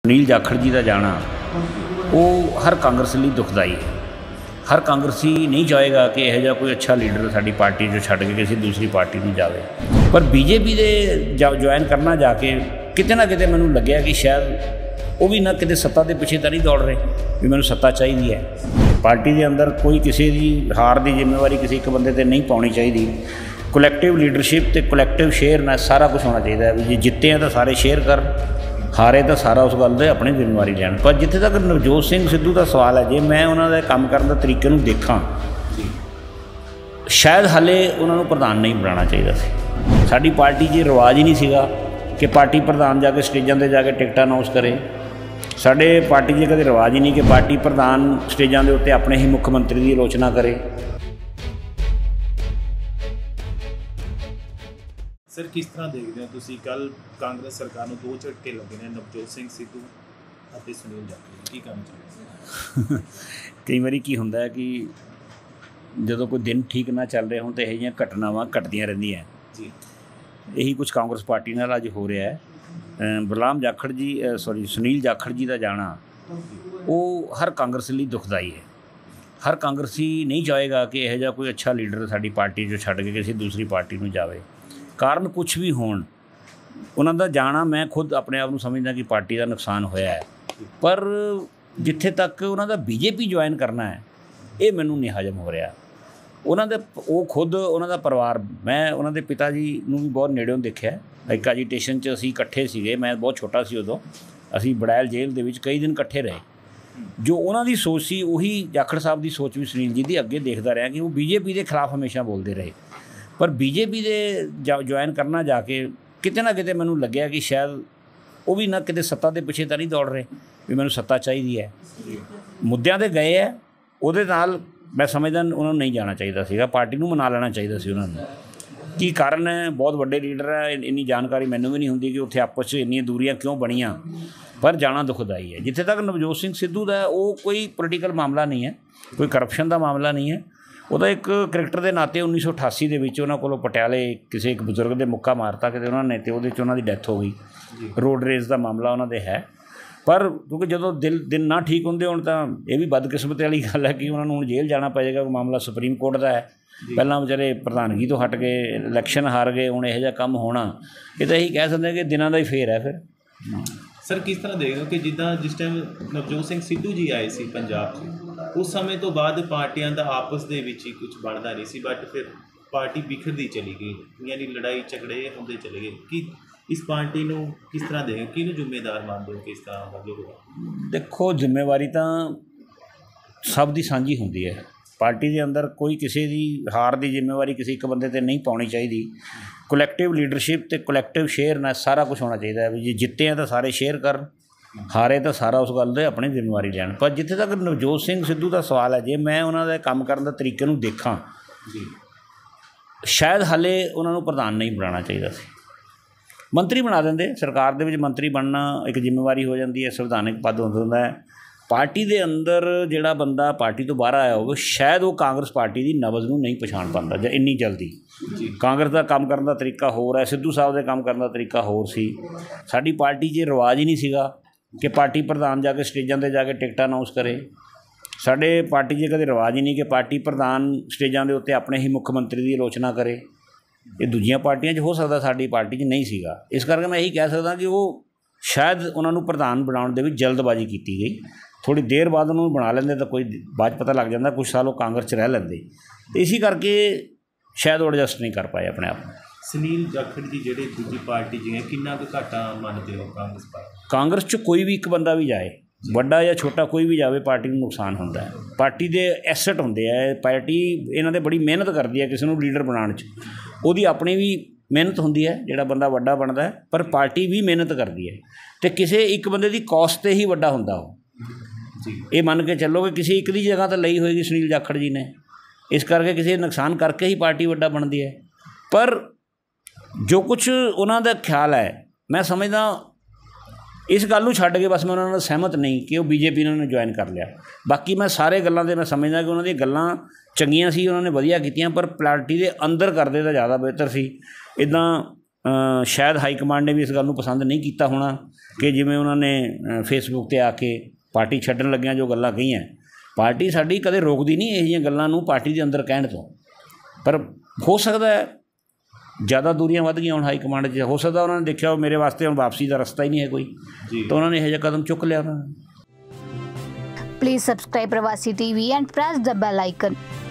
सुनील जाखड़ जी का जाना वो हर कांग्रेस लिए दुखदाई है। हर कांग्रेसी नहीं चाहेगा कि यह कोई अच्छा लीडर साड़ी पार्टी जो छड़ के किसी दूसरी पार्टी में जाए। पर बीजेपी दे ज्वाइन करना जाके किते ना किते मैनूं लग्या कि शायद वो भी ना किते सत्ता के पिछे तो नहीं दौड़ रहे भी मैनूं सत्ता चाहिए है। पार्टी के अंदर कोई किसी की हार की जिम्मेवारी किसी एक बंदे ते नहीं पाउणी चाहिए। कुलैक्टिव लीडरशिप तो कुलैक्टिव शेयर ना सारा कुछ होना चाहिए। भी जे जिते हैं तो सारे शेयर कर, हारे तो सारा उस गल दे अपनी जिम्मेवारी लैन। पर जिथे तक नवजोत सिंह सिद्धू का सवाल है, जे मैं उन्होंने काम करने के तरीके को देखा शायद हाले उन्होंने प्रधान नहीं बनाना चाहिए। साडी पार्टी च रिवाज ही नहीं सीगा कि पार्टी प्रधान जाके स्टेजां ते जाके टिकट अनाउंस करे। साडे पार्टी च कदे रिवाज ही नहीं कि पार्टी प्रधान स्टेजां दे उत्ते अपने ही मुख्यमंत्री की आलोचना करे। सर किस तरह देखते हो तुसीं कल कांग्रेस सरकार को 2 झटके लगे ने नवजोत सिंह सिद्धू और सुनील जाखड़ की कहना चाहते? कई बार की होंदा है कि जो कोई दिन ठीक ना चल रहे हो तो यह घटनावां घटदियां रहिंदियां जी। यही कुछ कांग्रेस पार्टी नाल अज हो रहा है। गुलाम जाखड़ जी सुनील जाखड़ जी का जाना वो हर कांग्रेस लिए दुखदाई है। हर कांग्रेसी नहीं चाहेगा कि यह कोई अच्छा लीडर साड़ी पार्टी जो छड़ के किसी दूसरी पार्टी में जाए। कारण कुछ भी होण उन्हां दा जाना मैं खुद अपने आप को समझदा कि पार्टी का नुकसान होया है। पर जिथे तक उन्हां दा बीजेपी ज्वाइन करना है ये मैनूं नहीं हजम हो रहा। उन्हां दे वो खुद उन्हां दा परिवार, मैं उन्हां दे पिता जी नूं भी बहुत नेड़ों देखिआ। एक एजीटेशन च असीं इकट्ठे सीगे, मैं बहुत छोटा सी उदों। असीं बड़ैल जेल दे विच कई दिन इकट्ठे रहे। जो उन्हां दी सोच सी उही जाखड़ साहब की सोच भी सुनील जी की अगे देखदा रहा कि वो बीजेपी के खिलाफ हमेशा बोलते रहे। पर बीजेपी दे ज्वाइन करना जाके किते ना किते मैनूं लग्या कि शायद वो भी ना किते सत्ता के पिछे तो नहीं दौड़ रहे भी मैनूं सत्ता चाहिए है। मुद्दों ते गए है, उहदे नाल मैं समझदा उन्होंने नहीं जाना चाहिए सीगा। पार्टी नूं मना लेना चाहिए सी उन्होंने। की कारण है, बहुत वड्डे लीडर है, इन्नी जानकारी मैनूं भी नहीं हुंदी कि उत्थे आपस च इन्नियां दूरियां क्यों बणियां। पर जाना दुखदाई है। जिथे तक नवजोत सिंह सिद्धू का वो कोई पोलीटिकल मामला नहीं है, कोई करप्शन का मामला नहीं है। ਉਹਦਾ एक क्रिकेटर के नाते 1988 ਦੇ ਵਿੱਚ ਉਹਨਾਂ ਕੋਲੋਂ ਪਟਿਆਲੇ ਕਿਸੇ ਇੱਕ ਬਜ਼ੁਰਗ ਦੇ ਮੁੱਕਾ ਮਾਰਤਾ ਕਿਤੇ ਉਹਨਾਂ ਨੇ, ਤੇ ਉਹਦੇ 'ਚ ਉਹਨਾਂ ਦੀ ਡੈਥ ਹੋ ਗਈ। ਰੋਡ ਰੇਸ ਦਾ ਮਾਮਲਾ ਉਹਨਾਂ ਦੇ ਹੈ। ਪਰ ਕਿਉਂਕਿ ਜਦੋਂ ਦਿਨ ਨਾ ਠੀਕ ਹੁੰਦੇ ਹੋਣ ਤਾਂ ਇਹ ਵੀ ਬਦਕਿਸਮਤੀ ਵਾਲੀ ਗੱਲ ਹੈ ਕਿ ਉਹਨਾਂ ਨੂੰ ਹੁਣ ਜੇਲ੍ਹ ਜਾਣਾ ਪਏਗਾ। ਮਾਮਲਾ ਸੁਪਰੀਮ ਕੋਰਟ ਦਾ ਹੈ। ਪਹਿਲਾਂ ਵਿਚਾਰੇ ਪ੍ਰਧਾਨਗੀ ਤੋਂ ਹਟ ਗਏ, ਇਲੈਕਸ਼ਨ ਹਾਰ ਗਏ, ਹੁਣ ਇਹੋ ਜਿਹਾ ਕੰਮ ਹੋਣਾ ਇਹ ਤਾਂ ਇਹੀ ਕਹਿ ਸਕਦੇ ਕਿ ਦਿਨਾਂ ਦਾ ਹੀ ਫੇਰ ਹੈ। ਫਿਰ सर किस तरह देखो कि जिदा जिस टाइम नवजोत सिंह सिद्धू जी आए सी पंजाब से, उस समय तो बाद पार्टियां दा आपस दे विच ही कुछ बनता नहीं सी, बट फिर पार्टी बिखरती चली गई, यानी लड़ाई झगड़े होंदे चले गए। कि इस पार्टी नूं किस तरह देखो, किहनूं जिम्मेदार मानदे हो कि इस तरह मतलब हुआ? देखो जिम्मेवारी तो सब दी सांझी हुंदी है। पार्टी के अंदर कोई किसी की हार की जिम्मेवारी किसी एक बंदे ते नहीं पाउणी चाहिए। कुलैक्टिव लीडरशिप तो कुलैक्टिव शेयर ना सारा कुछ होना चाहिए। भी जे जिते हैं तो सारे शेयर कर, हारे तो सारा उस गल दे अपनी जिम्मेवारी लैन। पर जिथे तक नवजोत सिंह सिद्धू का सवाल है, जे मैं उन्होंने काम करने के तरीके को देखा शायद हाले उन्होंने प्रधान नहीं बनाना चाहिए। मंत्री बना देंगे। सरकार दे विच मंत्री बनना एक जिम्मेवारी हो जाती है, संविधानिक पद होंदा है। पार्टी के अंदर जिहड़ा बंदा पार्टी तो बाहर आया हो शायद वो कांग्रेस पार्टी की नबज़ नूं नहीं पछाण पाता ਜਾਂ इन्नी जल्दी। कांग्रेस का काम करने का तरीका होर है, सिद्धू साहब के काम करने का तरीका होर सी। साडी पार्टी 'च रिवाज ही नहीं सीगा कि पार्टी प्रधान जाके स्टेजां ते जाके टिकट अनाउंस करे। साडे पार्टी 'च कदे रिवाज ही नहीं कि पार्टी प्रधान स्टेजां दे उत्ते अपने ही मुख्यमंत्री की आलोचना करे। ये दूजियां पार्टियां 'च हो सकता, साडी पार्टी 'च नहीं सीगा। इस करके मैं यही कह सकदा कि वो शायद उन्होंने प्रधान बनाने दे विच जल्दबाजी की गई। थोड़ी देर बाद उन्होंने बना लेंदे तो कोई बाद पता लग जाता, कुछ साल वो कांग्रेस रह लेंदे। तो इसी करके शायद वो एडजस्ट नहीं कर पाए अपने आप में। सुनील जाखड़ जी ਜਿਹੜੇ दूजी पार्टी जी कितना कुछ घाटा मानते हो कांग्रेस पार्टी? कांग्रेस च कोई भी एक बंदा भी जाए, बड़ा या छोटा कोई भी जाए, पार्टी को नुकसान होंदा है। पार्टी के एसेट होंदे है। पार्टी इन्हां दे बड़ी मेहनत करती है किसी को लीडर बनाने च, उहदी अपनी भी मेहनत होंदी है। जिहड़ा बंदा वड्डा बनता है, पर पार्टी भी मेहनत करती है। तो किसी एक बंदे की कॉस्ट ते ही वड्डा होंदा हो। ये मान के चलो कि किसी एक दी जगह तो लई होएगी सुनील जाखड़ जी ने, इस करके किसी नुकसान करके ही पार्टी वड्डा बनती है। पर जो कुछ उन्होंने ख्याल है, मैं समझदा इस गल नूं छड्ड के बस मैं उन्होंने सहमत नहीं कि वो बीजेपी उन्होंने ज्वाइन कर लिया। बाकी मैं सारे गल्लां दे मैं समझदा कि उन्होंने गल्लां चंगियां सी, उन्होंने वधिया कीतियां, पर पार्टी के अंदर करदे तो ज़्यादा बेहतर सी। इदां ਸ਼ਾਇਦ ਹਾਈ ਕਮਾਂਡ ਨੇ ਵੀ ਇਸ ਗੱਲ ਨੂੰ ਪਸੰਦ ਨਹੀਂ ਕੀਤਾ ਹੋਣਾ ਕਿ ਜਿਵੇਂ ਉਹਨਾਂ ਨੇ ਫੇਸਬੁੱਕ 'ਤੇ ਆ ਕੇ ਪਾਰਟੀ ਛੱਡਣ ਲੱਗਿਆਂ ਜੋ ਗੱਲਾਂ ਕਹੀਆਂ। ਪਾਰਟੀ ਸਾਡੀ ਕਦੇ ਰੋਕਦੀ ਨਹੀਂ ਇਹੋ ਜਿਹੀਆਂ ਗੱਲਾਂ ਨੂੰ ਪਾਰਟੀ ਦੇ ਅੰਦਰ ਕਹਿਣ ਤੋਂ, ਪਰ ਹੋ ਸਕਦਾ ਹੈ ਜ਼ਿਆਦਾ ਦੂਰੀਆਂ ਵੱਧ ਗਈਆਂ ਹੁਣ ਹਾਈ ਕਮਾਂਡ 'ਚ। ਹੋ ਸਕਦਾ ਉਹਨਾਂ ਨੇ ਦੇਖਿਆ ਮੇਰੇ ਵਾਸਤੇ ਹੁਣ ਵਾਪਸੀ ਦਾ ਰਸਤਾ ਹੀ ਨਹੀਂ ਹੈ ਕੋਈ, ਤਾਂ ਉਹਨਾਂ ਨੇ ਇਹੋ ਜਿਹਾ ਕਦਮ ਚੁੱਕ ਲਿਆ ਉਹਨਾਂ ਨੇ। Please subscribe Pravasi TV and press the bell icon.